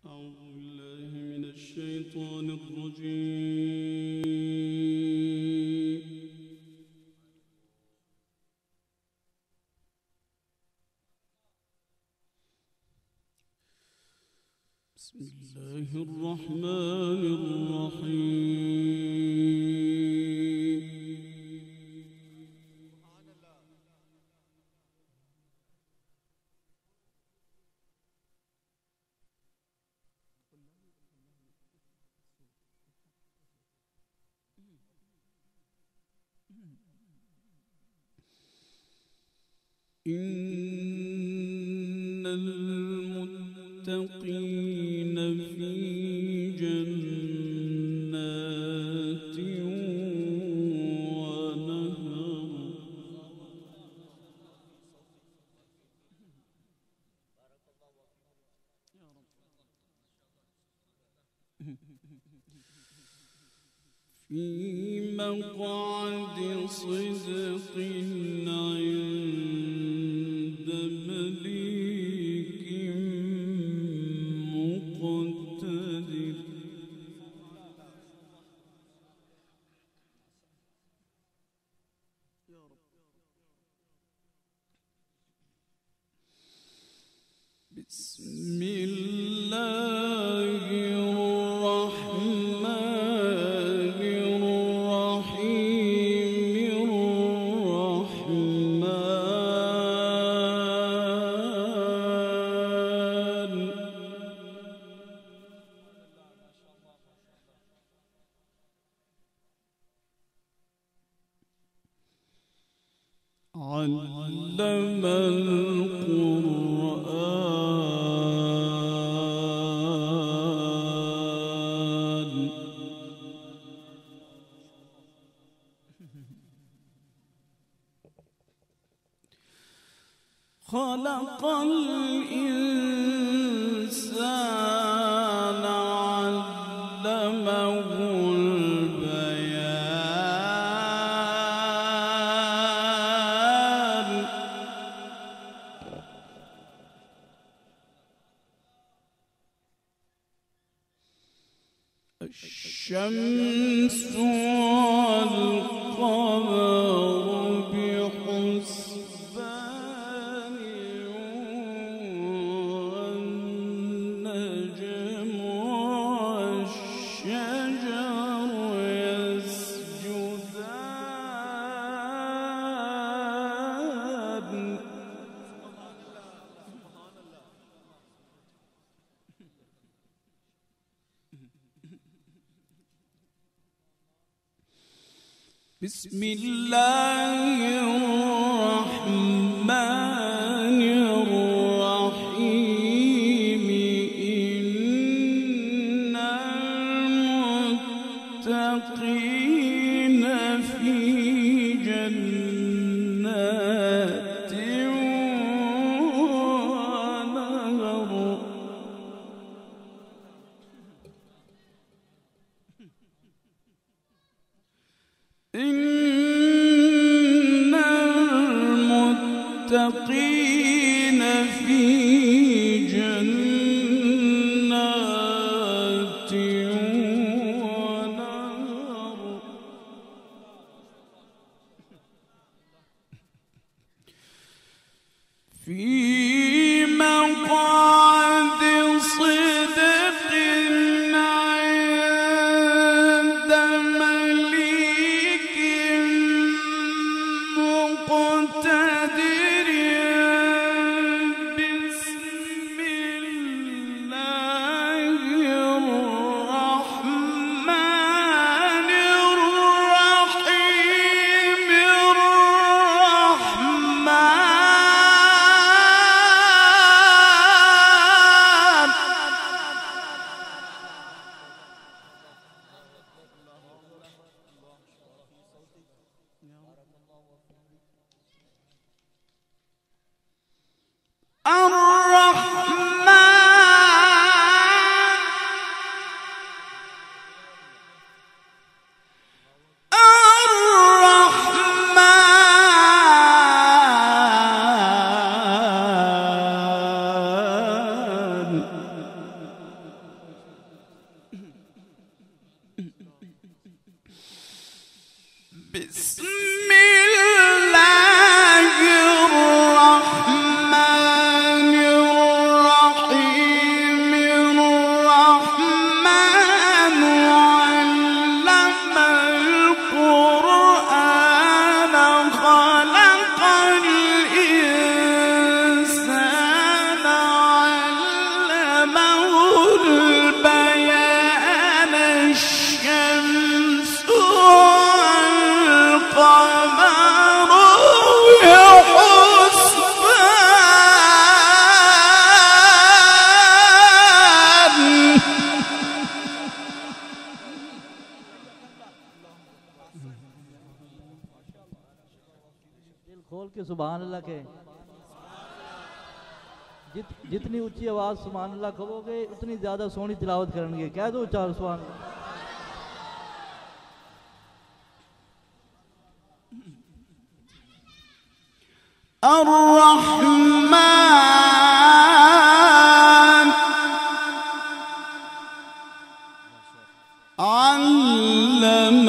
أعوذ بالله من الشيطان الرجيم. بسم الله الرحمن الرحيم. إن المتقين في جنات ونهر. في مقعد صدق عند مليك مقتدر. بسم الله الرحمن الرحيم. علم القرآن. خلق الإنسان علمه البيان. الشمس والقمر بحسبان والنجم والشجر يسجدان. بسم الله الرحمن الرحيم. إن المتقين في جنات ونهر. إن بسم الله الرحمن الرحيم الرحمن علم القرآن خلق الإنسان علمه البيان الشمس والقمر بحسبان. दिल खोल के सुभान अल्लाह के। जितनी ऊंची आवाज सुभान अल्लाह कहोगे उतनी ज्यादा सोहनी तिलावत करेंगे। कह दो चार सुभान अल्लाह। الرحمن علم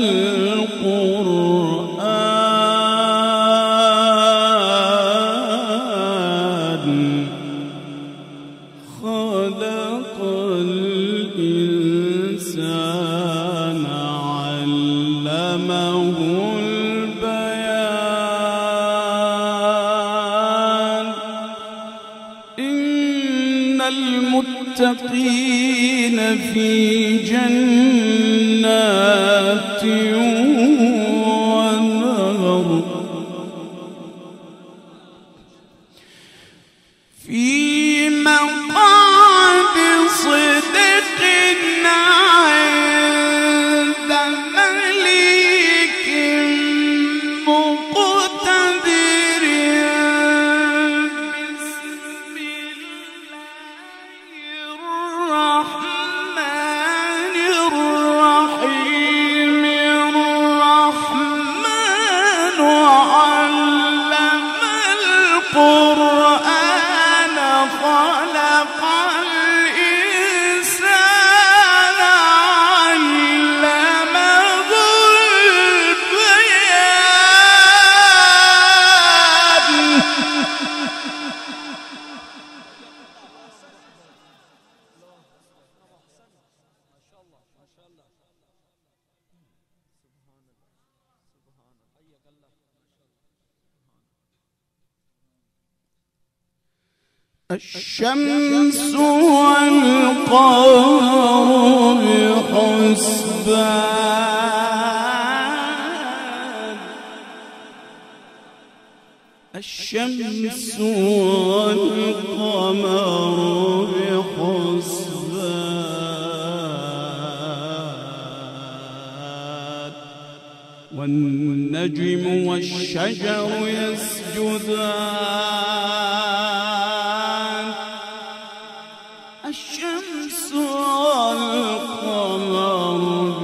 القرآن خلق الإنسان علمه البيان. إن المتقين في جنات ونهر في مقعد صدق عند مليك مقتدر. بسم الله الرحمن الرحيم الرحمن علم القرآن خلق الإنسان علمه البيان. الشمس والقمر بحسبان. الشمس والقمر بحسبان. والنجم والشجر يسجدان. الشمس والقمر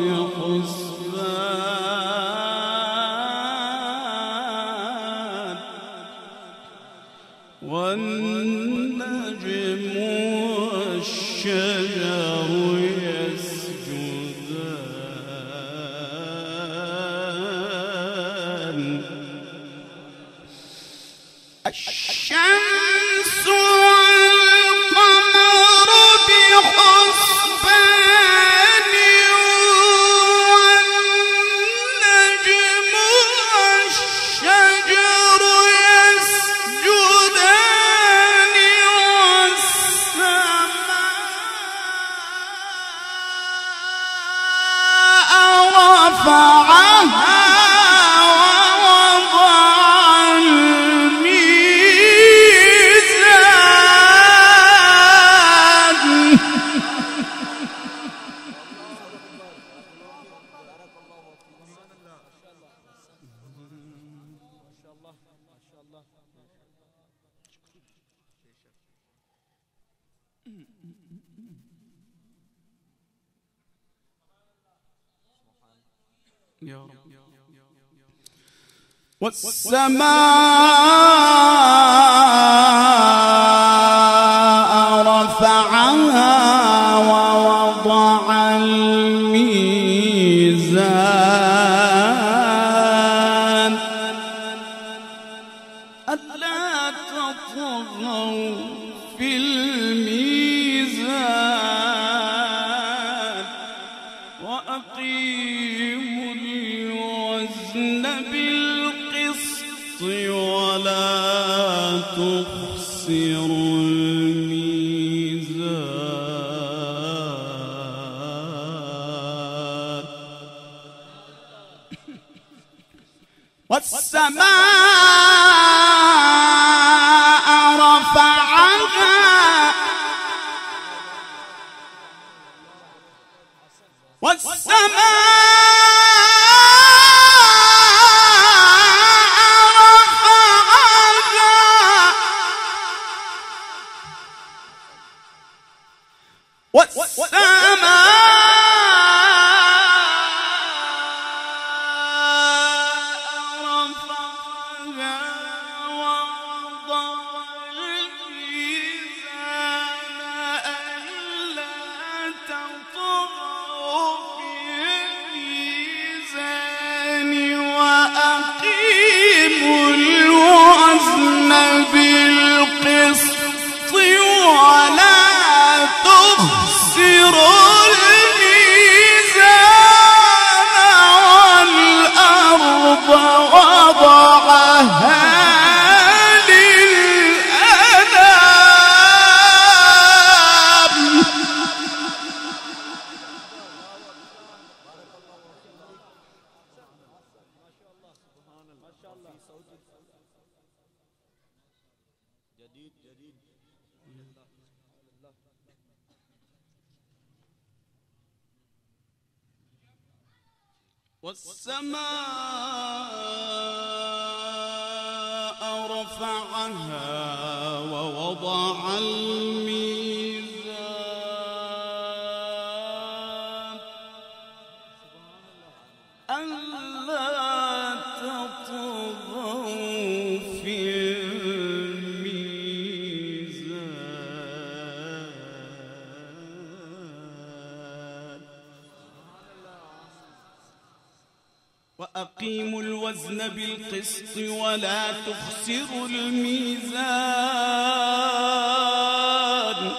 بحسبان. والنجم والشجر يسجدان. الشمس والقمر بحسبان. والنجم والشجر يسجدان. والسماء رفعها والسماء رفعها ووضع الميزان. والسماء رفعها والسماء رفعها ووضع الميزان ألا تطغوا في الميزان وأقيموا الوزن بالقسط ولا تخسروا الميزان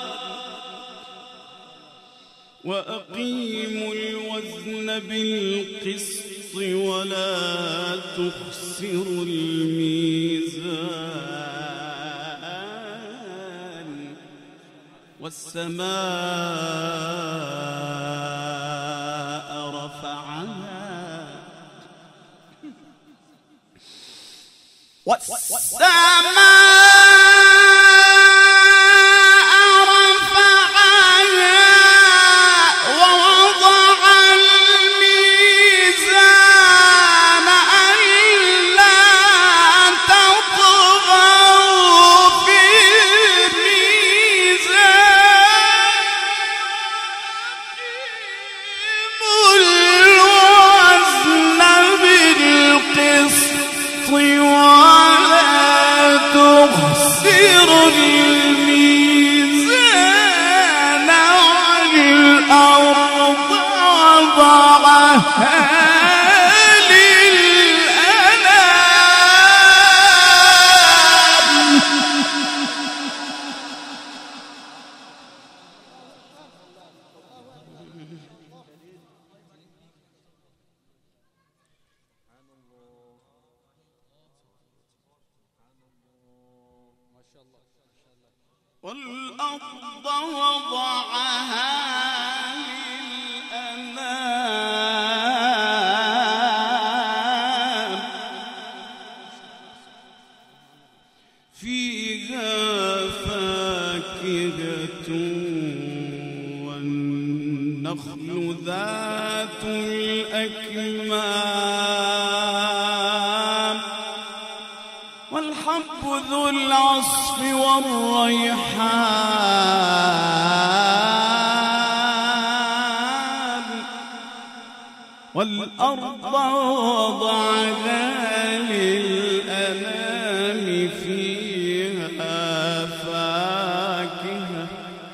وأقيموا الوزن بالقسط ولا تخسروا الميزان والسماء رفعها ووضع الميزان ألا تطغوا في الميزان الوزن بالقسط ولا تخسروا الميزان والأرض وضعها للأنام والأرض وضعها للأنام فيها فاكهة والنخل ذات الأكمام والحب ذو العصف والريحان والأرض وضعها للأنام فيها فاكهة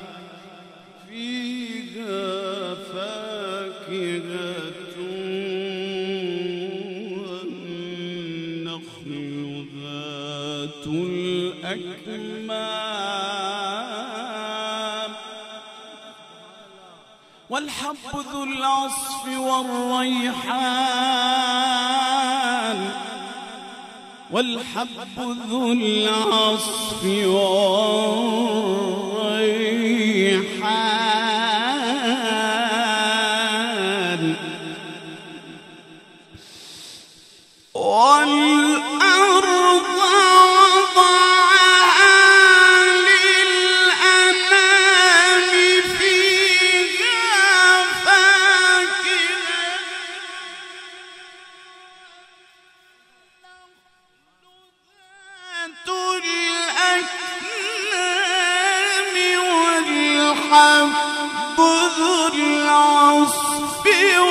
والنخل ذات الأكمام والحب ذو العصف والريحان والحب ذو العصف والريحان والأرض ذو العصف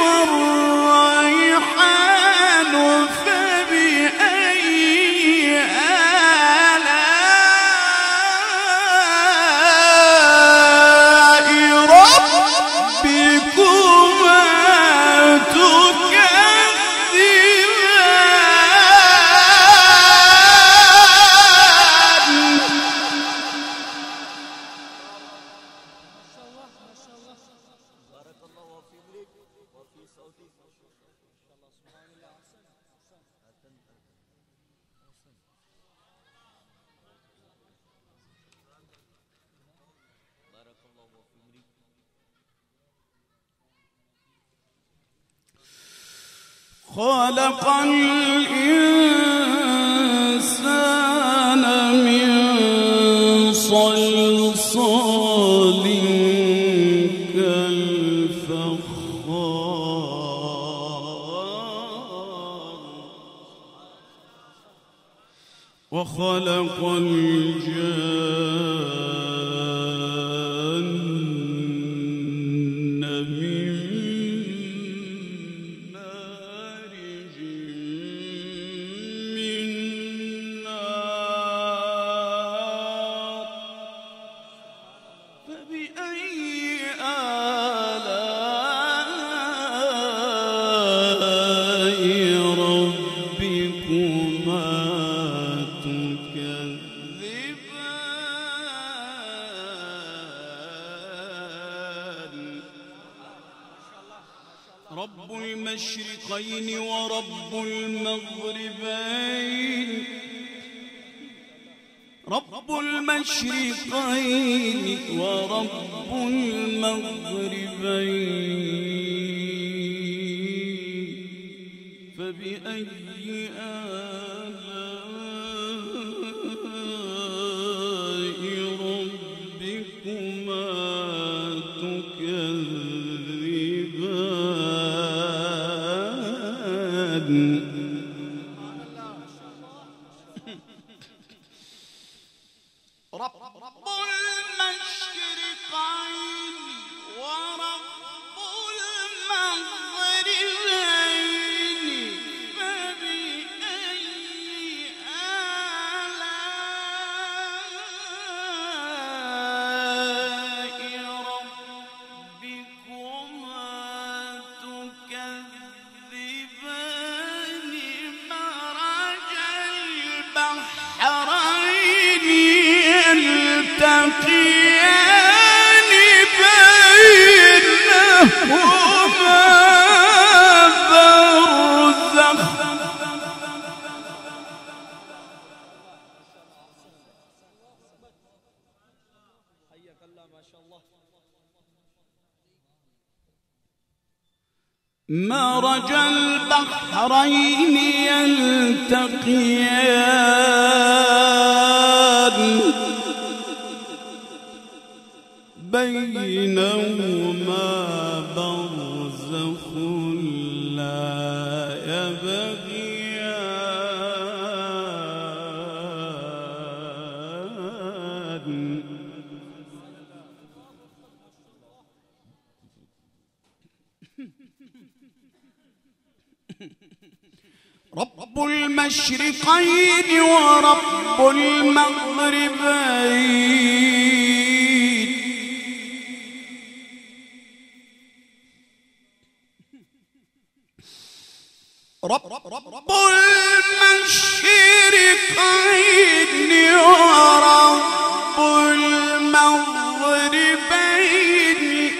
والريحان فبأي آلاء ربكما تكذبان. بارك الله في عمرك وفي صوتك. سبحان الله. بارك الله في عمرك. خلق الإنسان من صلصال كالفخار وخلق الجان من مارج من نار فبأي آلاء ربكما تكذبان. رب المشرقين ورب المغربين رب المشرقين ورب المغربين فبأي آلاء ربكما تكذبان. رب المشرقين ورب المغربين فبأي آلاء ربكما تكذبان. مرج البحرين يلتقيان بينهما برزخ حياك الله ما شاء الله. مرج البحرين يلتقيان بينهما برزخ لا يبغيان. رب المشرقين ورب المغربين رب المشرقين ورب المغربين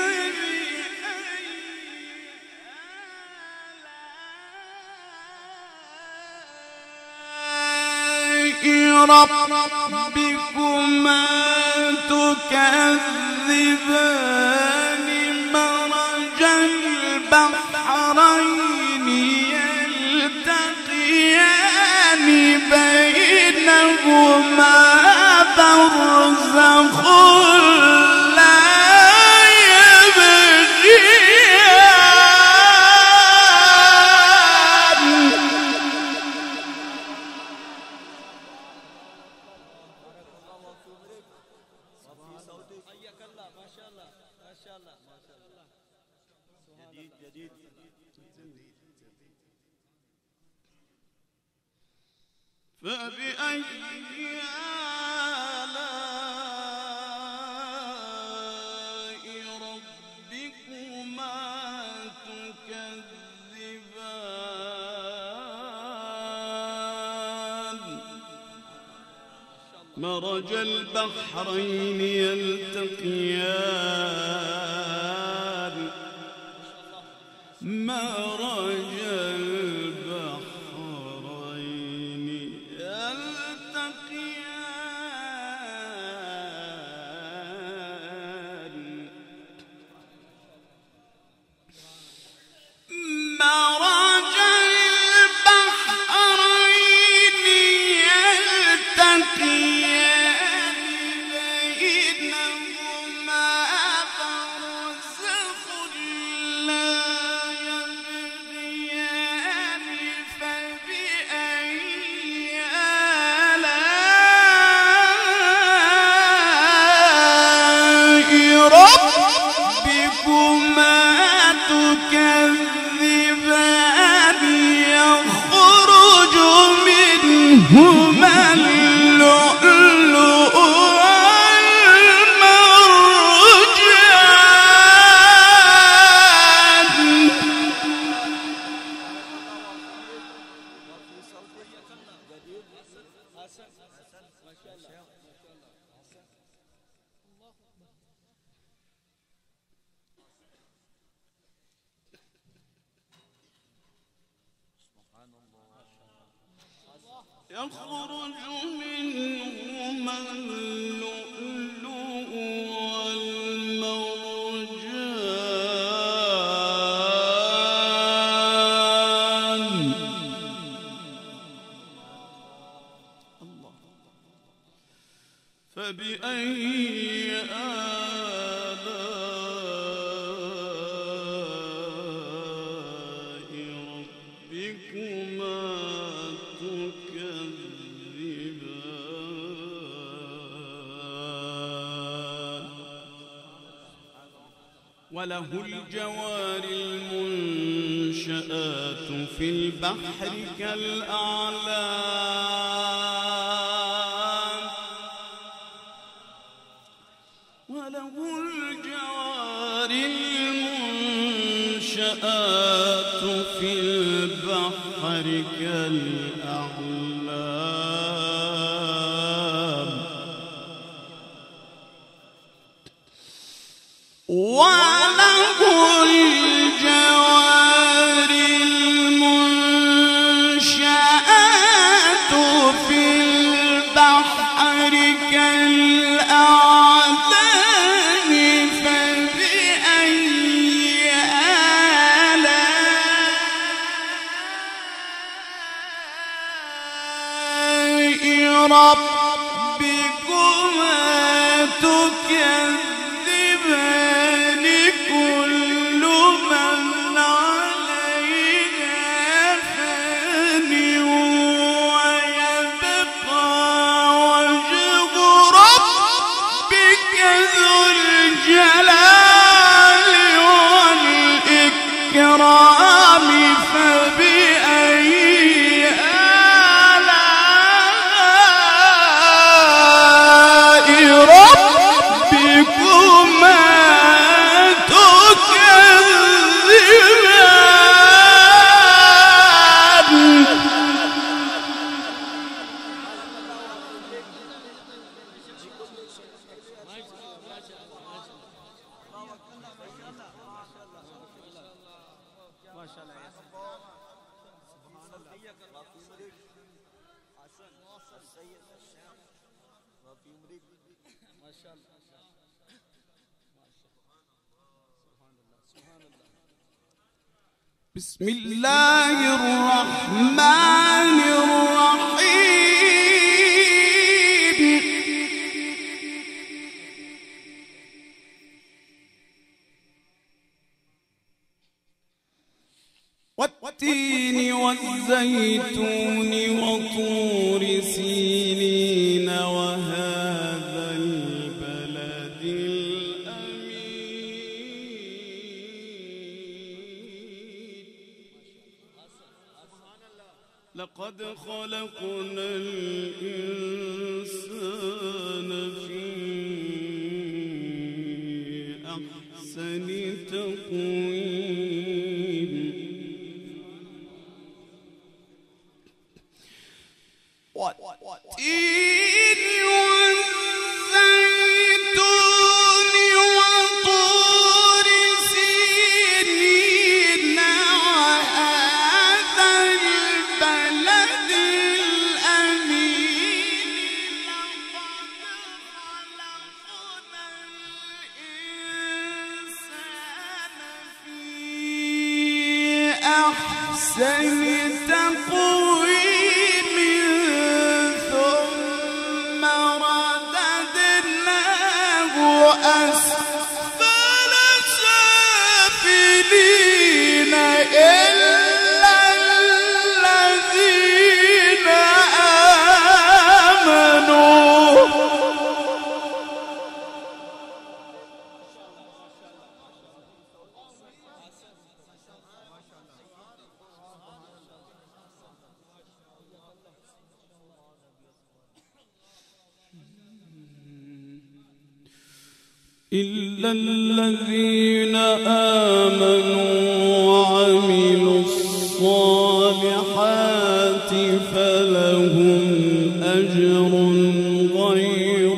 ربكما تكذبان. مرج البحرين يلتقيان بينهما برزخ لا يبغيان. حياك الله ما شاء الله ما شاء الله. فبأي آلاء ربكما تكذبان مرج البحرين يلتقيان مرج البحرين يلتقيان مرج البحرين يلتقيان بينهما برزخ لا يبغيان فبأي آلاء ربكما تكذبان يخرج منهما اللؤلؤ والمرجان يخرج منهما اللؤلؤ والمرجان الله فبأي آلاء ربكما تكذبان وله الجوار المنشآت في البحر كالأعلام وله الجوار المنشآت في البحر كالأعلام وله الجوار المنشآت في البحر كالأعلام فبأي آلاء ربكما تكذبان كل من عليها فان ويبقى وجه ربك ذو الجلال والإكرام فبأي آلاء ربكما بسم الله الرحمن الرحيم والتين والزيتون وطور سينين وهذا البلد الأمين لقد خلقنا الإنسان في أحسن تقويم والتين والزيتون وطور سينين وهذا البلد الأمين أحسن تقويم ثم رددناه أسفل سافلين إلا الذين آمنوا إلا الذين آمنوا وعملوا الصالحات فلهم أجر غير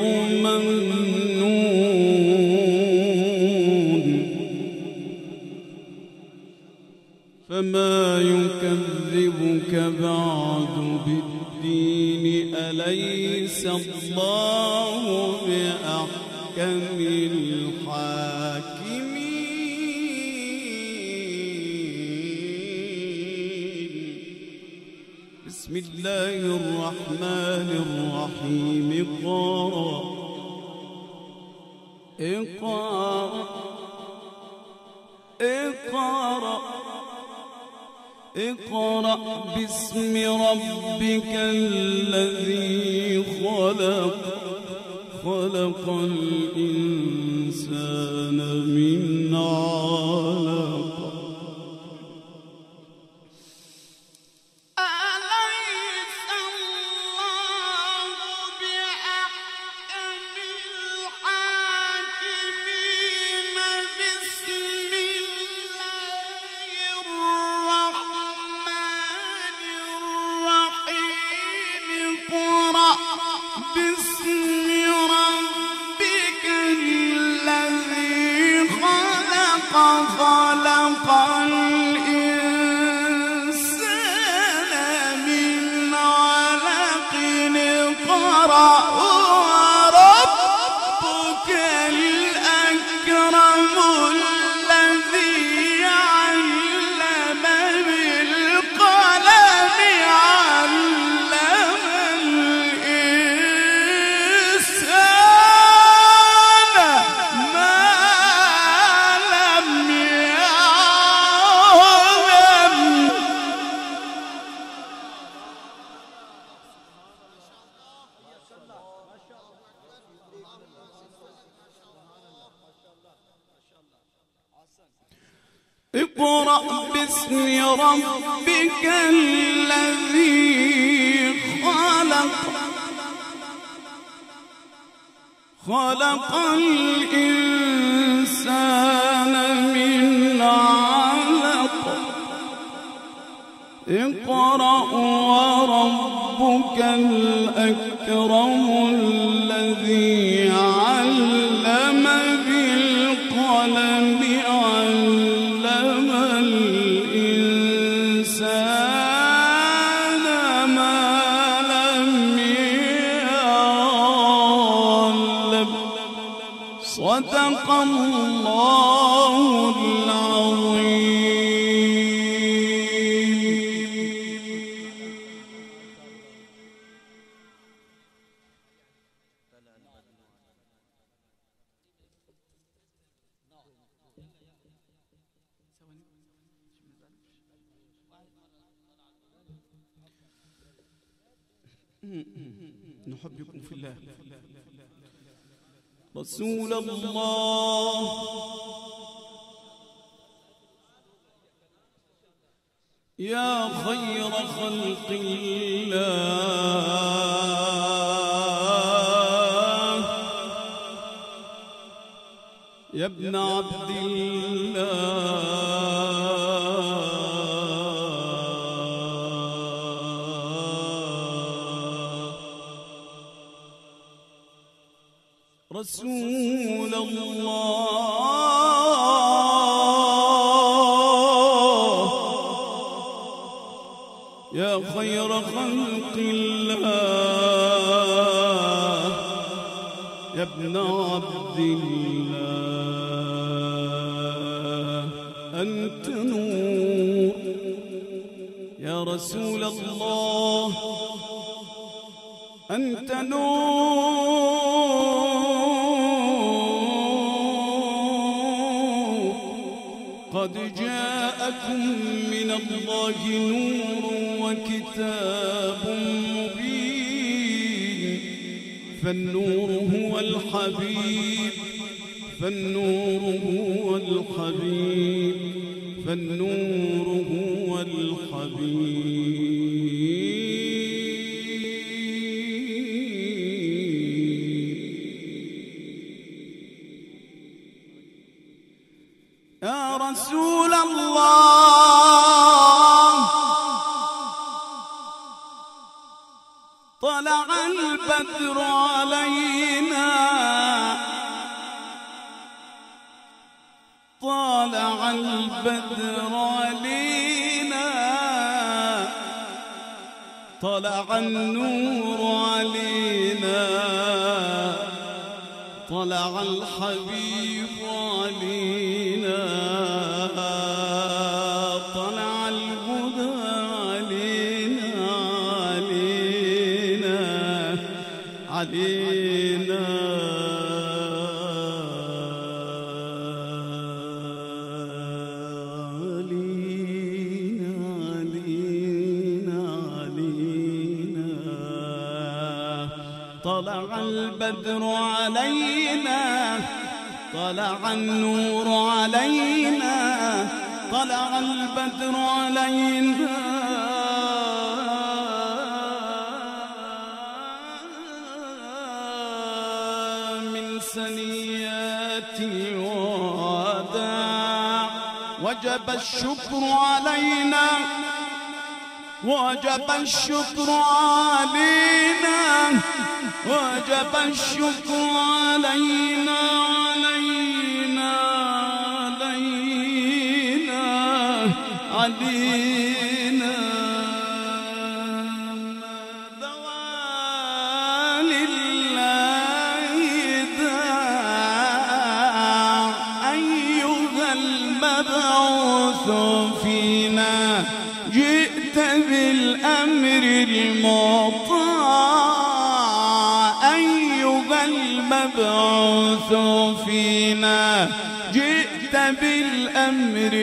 ممنون فما يكذبك بعد بالدين أليس الله بأحكم الحاكمين بسم الله الرحمن الرحيم اقرأ باسم ربك الذي خلق الإنسان من علق أليس الله بأحكم الحاكمين بسم الله الرحمن الرحيم اقرأ باسم ربك الذي خلق الإنسان من علق اقرأ وربك الأكرم الذي علم بالقلم علم الإنسان ما لم يعلم اقرأ باسم ربك الذي خلق الإنسان من علق اقرأ وربك الأكرم الذي علم بالقلم علم الإنسان ما لم يعلم صدق الله العظيم نحبكم في الله رسول الله يا خير خلق الله يا ابن عبد الله رسول الله يا خير خلق الله يا ابن عبد الله أنت نور يا رسول الله أنت نور قد جاءكم من الله نور وكتاب مبين فالنور هو الحبيب فالنور هو الحبيب فالنور هو الحبيب يا رسول الله طلع البدر علينا طلع البدر علينا طلع النور علينا طلع الحبيب علينا طلع الهدى علينا علينا طلع البدر علينا طلع النور علينا طلع البدر علينا من ثنيات الوداع وجب الشكر علينا وجب الشكر علينا وجب الشكر علينا علينا علينا علينا دوال الله داع أيها المبعوث فينا جئت بالأمر المطاع أيها المبعوث فينا جئت بالأمر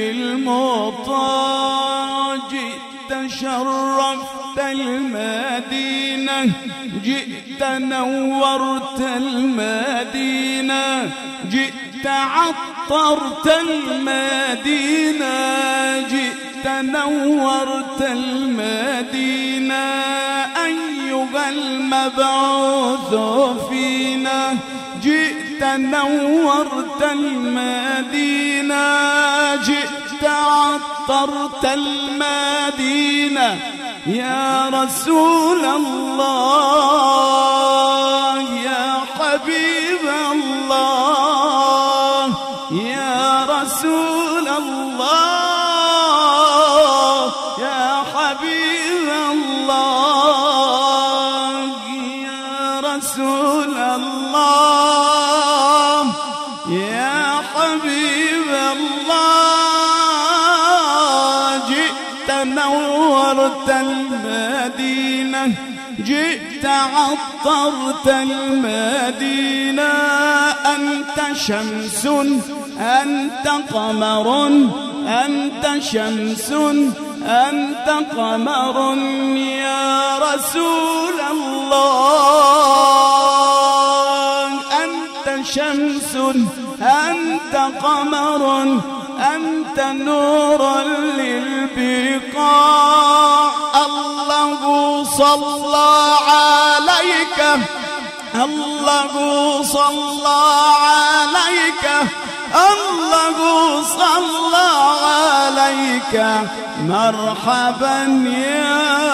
المطاع جئت شرفت المدينة جئت نورت المدينة جئت عطرت المدينة جئت نورت المدينة أيها المبعوث فينا جئت نورت المدينة جئت عطرت المدينة يا رسول الله يا حبيب الله يا رسول الله يا حبيب الله يا رسول الله يا حبيب الله جئت نورت المدينة جئت عطرت المدينة أنت شمس أنت قمر أنت شمس أنت قمر يا رسول الله أنت شمس أنت قمر أنت نور للبقاع. الله صلى عليك، الله صلى عليك، الله صلى عليك، مرحبا يا